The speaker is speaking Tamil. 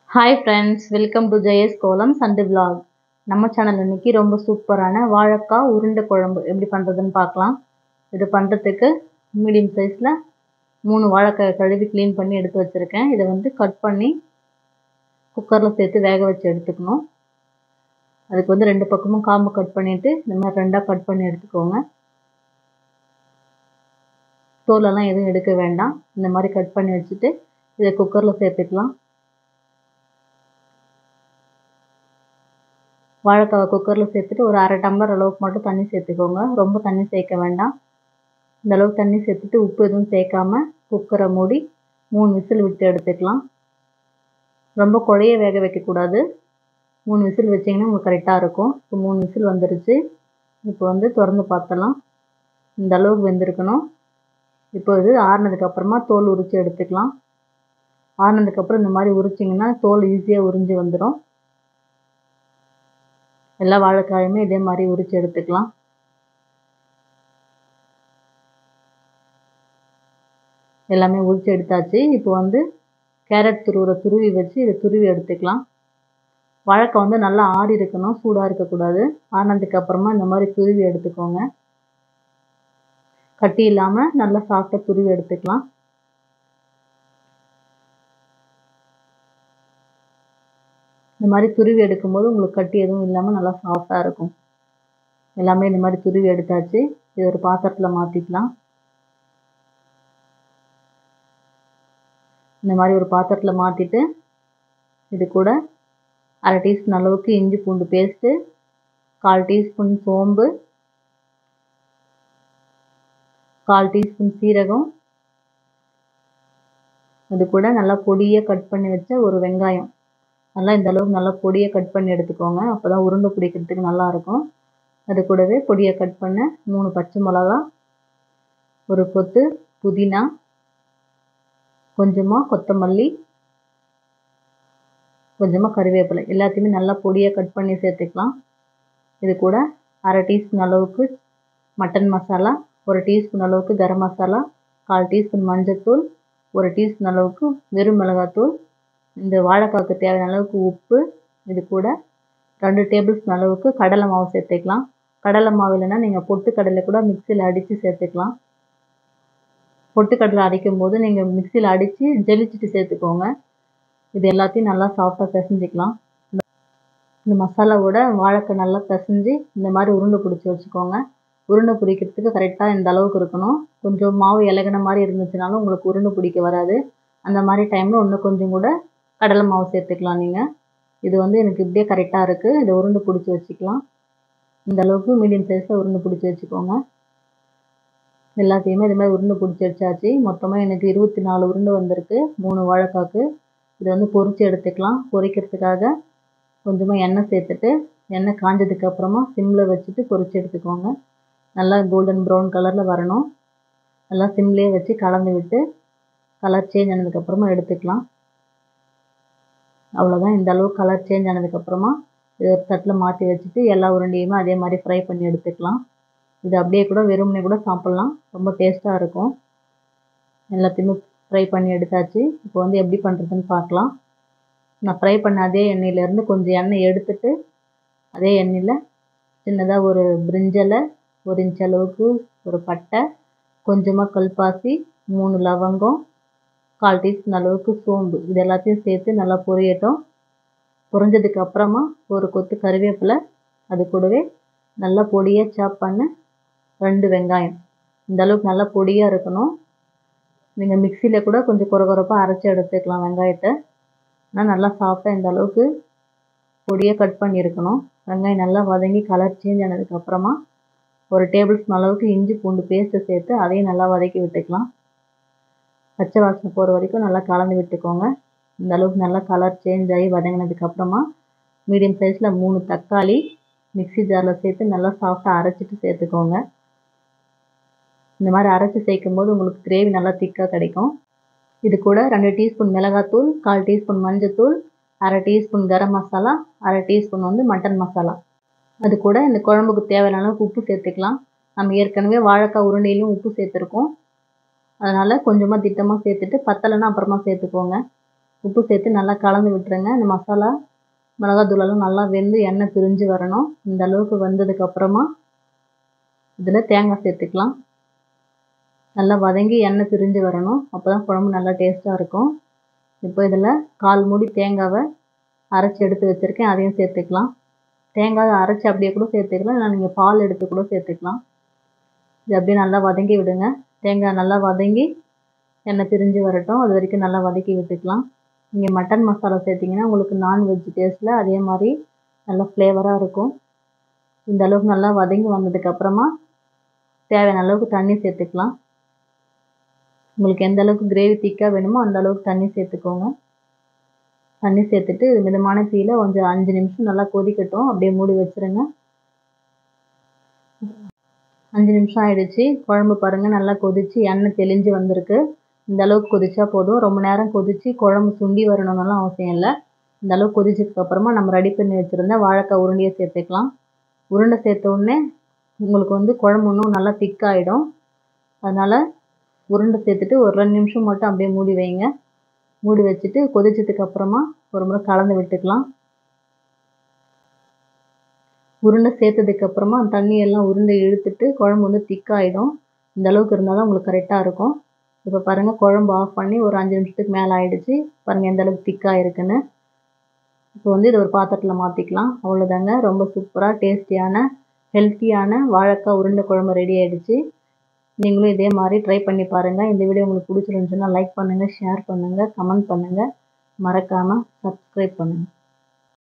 Hi friends, welcome to Jaya's Kolam Sunday vlog. நம்ம சேனல் இன்னைக்கு ரொம்ப சூப்பரான வாழைக்காய் உருண்டை குழம்பு எப்படி பண்ணுறதுன்னு பார்க்கலாம். இது பண்ணுறதுக்கு மீடியம் சைஸில் 3 வாழைக்காய் கழுவி க்ளீன் பண்ணி எடுத்து வச்சுருக்கேன். இதை வந்து கட் பண்ணி குக்கரில் சேர்த்து வேக வச்சு எடுத்துக்கணும். அதுக்கு வந்து 2 பக்கமும் காம்பு கட் பண்ணிவிட்டு இந்த மாதிரி 2ஆக கட் பண்ணி எடுத்துக்கோங்க. தோலெல்லாம் எதுவும் எடுக்க வேண்டாம். இந்த மாதிரி கட் பண்ணி வச்சுட்டு இதை குக்கரில் சேர்த்துக்கலாம். வாழைக்காவை குக்கரில் சேர்த்துட்டு ஒரு அரை டம்ளர் அளவுக்கு மட்டும் தண்ணி சேர்த்துக்கோங்க. ரொம்ப தண்ணி சேர்க்க வேண்டாம். இந்த அளவுக்கு தண்ணி சேர்த்துட்டு உப்பு எதுவும் சேர்க்காம குக்கரை மூடி 3 விசில் விட்டு எடுத்துக்கலாம். ரொம்ப குழைய வேக வைக்கக்கூடாது. 3 விசில் வச்சிங்கன்னா உங்களுக்கு கரெக்டாக இருக்கும். இப்போ 3 விசில் வந்துருச்சு. இப்போ வந்து திறந்து பார்த்தலாம். இந்த அளவுக்கு வெந்திருக்கணும். இப்போ இது ஆறுனதுக்கப்புறமா தோல் உரித்து எடுத்துக்கலாம். ஆறுனதுக்கப்புறம் இந்த மாதிரி உரிச்சிங்கன்னா தோல் ஈஸியாக உறிஞ்சி வந்துடும். எல்லா வாழைக்காயுமே இதே மாதிரி உரித்து எடுத்துக்கலாம். எல்லாமே உரித்து எடுத்தாச்சு. இப்போ வந்து கேரட் துருவி வச்சு இதை துருவி எடுத்துக்கலாம். வாழைக்காய் வந்து நல்லா ஆறி இருக்கணும், சூடாக இருக்கக்கூடாது. ஆறினதுக்கப்புறமா இந்த மாதிரி துருவி எடுத்துக்கோங்க. கட்டி இல்லாமல் நல்லா சாஃப்டாக துருவி எடுத்துக்கலாம். இந்த மாதிரி துருவி எடுக்கும்போது உங்களுக்கு கட்டி எதுவும் இல்லாமல் நல்லா சாஃப்டாக இருக்கும். எல்லாமே இந்த மாதிரி துருவி எடுத்தாச்சு. இது ஒரு பாத்திரத்தில் மாற்றிக்கலாம். இந்த மாதிரி ஒரு பாத்திரத்தில் மாற்றிட்டு இது கூட அரை டீஸ்பூன் அளவுக்கு இஞ்சி பூண்டு பேஸ்ட்டு, 1/4 டீஸ்பூன் சோம்பு, 1/4 டீஸ்பூன் சீரகம், இது கூட நல்லா பொடியாக கட் பண்ணி வச்ச ஒரு வெங்காயம், நல்லா இந்த அளவுக்கு நல்லா பொடியாக கட் பண்ணி எடுத்துக்கோங்க. அப்போ தான் உருண்டை பிடிக்கிறதுக்கு நல்லாயிருக்கும். அது கூடவே பொடியாக கட் பண்ண 3 பச்சை மிளகா, ஒரு கொத்து புதினா, கொஞ்சமாக கொத்தமல்லி, கொஞ்சமாக கறிவேப்பிலை, எல்லாத்தையுமே நல்லா பொடியாக கட் பண்ணி சேர்த்துக்கலாம். இது கூட அரை டீஸ்பூன் அளவுக்கு மட்டன் மசாலா, 1 டீஸ்பூன் அளவுக்கு கரம் மசாலா, 1/4 டீஸ்பூன் மஞ்சள்தூள், 1 டீஸ்பூன் அளவுக்கு வெறும் மிளகாத்தூள், இந்த வாழைக்காய்க்கு தேவையான அளவுக்கு உப்பு, இது கூட 2 டேபிள் ஸ்பூன் அளவுக்கு கடலை மாவு சேர்த்துக்கலாம். கடலை மாவு இல்லைன்னா நீங்கள் பொட்டுக்கடலை கூட மிக்சியில் அடித்து சேர்த்துக்கலாம். பொட்டுக்கடலை அடிக்கும் போது நீங்கள் மிக்சியில் அடித்து ஜெலிச்சிட்டு சேர்த்துக்கோங்க. இது எல்லாத்தையும் நல்லா சாஃப்டாக பிசைஞ்சிக்கலாம். இந்த மசாலாவோட வாழைக்காய் நல்லா பிசைஞ்சு இந்த மாதிரி உருண்டை பிடிச்சி வச்சுக்கோங்க. உருண்டை பிடிக்கிறதுக்கு கரெக்டாக இந்த அளவுக்கு இருக்கணும். கொஞ்சம் மாவு இலகுன மாதிரி இருந்துச்சுனாலும் உங்களுக்கு உருண்டை பிடிக்க வராது. அந்த மாதிரி டைமில் இன்னும் கொஞ்சம் கூட கடலை மாவு சேர்த்துக்கலாம் நீங்கள். இது வந்து எனக்கு இப்படியே கரெக்டாக இருக்குது. இதை உருண்டை பிடிச்சி வச்சுக்கலாம். இந்த அளவுக்கு மீடியம் சைஸில் உருண்டை பிடிச்சி வச்சுக்கோங்க. எல்லாத்தையுமே இது மாதிரி உருண்டை பிடிச்சி வச்சாச்சு. மொத்தமாக எனக்கு 24 உருண்டை வந்திருக்கு 3 வாழைக்காய்க்கு. இதை வந்து பொரித்து எடுத்துக்கலாம். பொரிக்கிறதுக்காக கொஞ்சமாக எண்ணெய் சேர்த்துட்டு எண்ணெய் காஞ்சதுக்கப்புறமா சிம்மில் வச்சுட்டு பொரித்து எடுத்துக்கோங்க. நல்லா கோல்டன் ப்ரௌன் கலரில் வரணும். நல்லா சிம்லேயே வச்சு கலந்து விட்டு கலர் சேஞ்ச் ஆனதுக்கப்புறமா எடுத்துக்கலாம். அவ்வளோதான். இந்த அளவு கலர் சேஞ்ச் ஆனதுக்கப்புறமா இதை ஒரு தட்டில் மாற்றி வச்சுட்டு எல்லா உருண்டையுமே அதே மாதிரி ஃப்ரை பண்ணி எடுத்துக்கலாம். இது அப்படியே கூட வெறுமனே கூட சாப்பிட்லாம். ரொம்ப டேஸ்ட்டாக இருக்கும். எல்லாத்தையுமே ஃப்ரை பண்ணி எடுத்தாச்சு. இப்போ வந்து எப்படி பண்ணுறதுன்னு பார்க்கலாம். நான் ஃப்ரை பண்ண அதே எண்ணெயிலேருந்து கொஞ்சம் எண்ணெய் எடுத்துட்டு அதே எண்ணெயில் சின்னதாக ஒரு பிரிஞ்சலை, 1 இன்ச் அளவுக்கு ஒரு பட்டை, கொஞ்சமாக கல்பாசி, 3 லவங்கம், 1/4 டீஸ்பூன் அளவுக்கு சோம்பு, இது எல்லாத்தையும் சேர்த்து நல்லா பொரியட்டும். பொரிஞ்சதுக்கு அப்புறமா ஒரு கொத்து கறிவேப்பிலை, அது கூடவே நல்லா பொடியாக சாப் பண்ண 2 வெங்காயம், இந்த அளவுக்கு நல்லா பொடியாக இருக்கணும். நீங்கள் மிக்சியில் கூட கொஞ்சம் கொரகொரப்பாக அரைச்சி எடுத்துக்கலாம் வெங்காயத்தை. ஆனால் நல்லா சாஃப்டாக இந்த அளவுக்கு பொடியாக கட் பண்ணியிருக்கணும். வெங்காயம் நல்லா வதங்கி கலர் சேஞ்ச் ஆனதுக்கப்புறமா 1 டேபிள் ஸ்பூன் அளவுக்கு இஞ்சி பூண்டு பேஸ்ட்டு சேர்த்து அதையும் நல்லா வதக்கி விட்டுக்கலாம். பச்சை வாசனை போகிற வரைக்கும் நல்லா கலந்து விட்டுக்கோங்க. இந்த அளவுக்கு நல்லா கலர் சேஞ்ச் ஆகி வதங்கினதுக்கப்புறமா மீடியம் சைஸில் 3 தக்காளி மிக்ஸி ஜாரில் சேர்த்து நல்லா சாஃப்டாக அரைச்சிட்டு சேர்த்துக்கோங்க. இந்த மாதிரி அரைச்சி சேர்க்கும் போது உங்களுக்கு கிரேவி நல்லா திக்காக கிடைக்கும். இது கூட 2 டீஸ்பூன் மிளகாத்தூள், 1/4 டீஸ்பூன் மஞ்சள்தூள், அரை டீஸ்பூன் கரம் மசாலா, அரை டீஸ்பூன் வந்து மட்டன் மசாலா, அது கூட இந்த குழம்புக்கு தேவையான அளவுக்கு உப்பு சேர்த்துக்கலாம். நம்ம ஏற்கனவே வாழைக்காய் உருண்டையிலையும் உப்பு சேர்த்துருக்கோம். அதனால் கொஞ்சமாக திட்டமாக சேர்த்துட்டு பத்தலைன்னா அப்புறமா சேர்த்துக்கோங்க. உப்பு சேர்த்து நல்லா கலந்து விட்டுருங்க. இந்த மசாலா மிளகாத்தூளெல்லாம் நல்லா வெந்து எண்ணெய் பிரிஞ்சு வரணும். இந்த அளவுக்கு வந்ததுக்கப்புறமா இதில் தேங்காய் சேர்த்துக்கலாம். நல்லா வதங்கி எண்ணெய் பிரிஞ்சு வரணும். அப்போ தான் குழம்பு நல்லா டேஸ்ட்டாக இருக்கும். இப்போ இதில் 1/4 மூடி தேங்காவை அரைச்சி எடுத்து வச்சுருக்கேன், அதையும் சேர்த்துக்கலாம். தேங்காயை அரைச்சி அப்படியே கூட சேர்த்துக்கலாம், இல்லை நீங்கள் பால் எடுத்து கூட சேர்த்துக்கலாம். இது அப்படியே நல்லா வதங்கி விடுங்க. தேங்காய் நல்லா வதங்கி எண்ணெய் பிரிஞ்சு வரட்டும், அது வரைக்கும் நல்லா வதக்கி விட்டுக்கலாம். நீங்கள் மட்டன் மசாலா சேர்த்திங்கன்னா உங்களுக்கு நான்வெஜ் டேஸ்ட்டில் அதே மாதிரி நல்லா ஃப்ளேவராக இருக்கும். இந்த அளவுக்கு நல்லா வதங்கி வந்ததுக்கப்புறமா தேவையான அளவுக்கு தண்ணி சேர்த்துக்கலாம். உங்களுக்கு எந்த அளவுக்கு கிரேவி திக்காக வேணுமோ அந்த அளவுக்கு தண்ணி சேர்த்துக்கோங்க. தண்ணி சேர்த்துட்டு மிதமான தீயில கொஞ்சம் 5 நிமிஷம் நல்லா கொதிக்கட்டும். அப்படியே மூடி வச்சுருங்க. 5 நிமிஷம் ஆயிடுச்சு. குழம்பு பாருங்கள் நல்லா கொதிச்சு எண்ணெய் தெளிஞ்சு வந்திருக்கு. இந்த அளவுக்கு கொதிச்சா போதும். ரொம்ப நேரம் கொதிச்சு குழம்பு சுண்டி வரணும்னுலாம் அவசியம் இல்லை. இந்த அளவுக்கு கொதிச்சதுக்கப்புறமா நம்ம ரெடி பண்ணி வச்சுருந்த வாழைக்காய் உருண்டையை சேர்த்துக்கலாம். உருண்டை சேர்த்த உடனே உங்களுக்கு குழம்பு இன்னும் நல்லா திக்காகிடும். அதனால் உருண்டை சேர்த்துட்டு ஒரு 2 நிமிஷம் மட்டும் அப்படியே மூடி வைங்க. மூடி வச்சுட்டு கொதிச்சதுக்கப்புறமா ஒரு முறை கலந்து விட்டுக்கலாம். உருண்டை சேர்த்ததுக்கப்புறமா தண்ணியெல்லாம் உருண்டை இழுத்துட்டு குழம்பு திக்காகிடும். இந்த அளவுக்கு இருந்தால் தான் உங்களுக்கு கரெக்டாக இருக்கும். இப்போ பாருங்கள், குழம்பு ஆஃப் பண்ணி ஒரு 5 நிமிஷத்துக்கு மேலே ஆகிடுச்சு. பாருங்கள் எந்த அளவுக்கு திக்காக இருக்குன்னு. இப்போ இதை ஒரு பாத்திரத்தில் மாற்றிக்கலாம். அவ்வளோதாங்க, ரொம்ப சூப்பராக டேஸ்டியான ஹெல்த்தியான வாழைக்காய் உருண்டை குழம்பு ரெடி ஆகிடுச்சு. நீங்களும் இதே மாதிரி ட்ரை பண்ணி பாருங்கள். இந்த வீடியோ உங்களுக்கு பிடிச்சிருந்துச்சுன்னா லைக் பண்ணுங்கள், ஷேர் பண்ணுங்கள், கமெண்ட் பண்ணுங்கள். மறக்காமல் சப்ஸ்கிரைப் பண்ணுங்கள்.